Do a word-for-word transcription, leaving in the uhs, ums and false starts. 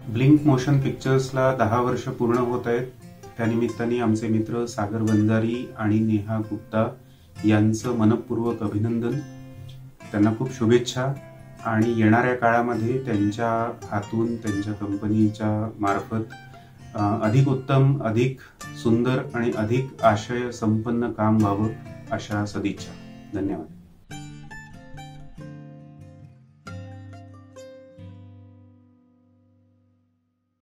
Blink motion पिक्चर्सला दहा वर्ष पूर्ण होत आहेत. त्यानिमित्ताने आमचे मित्र सागर बंजारी आणि नेहा गुप्ता यांचं मनपूर्वक अभिनंदन. त्यांना खूप शुभेच्छा आणि येणाऱ्या काळामध्ये त्यांच्या हातून त्यांच्या कंपनीच्या मार्फत अधिक उत्तम, अधिक सुंदर आणि अधिक आशय संपन्न काम व्हावं अशा सदिच्छा. धन्यवाद.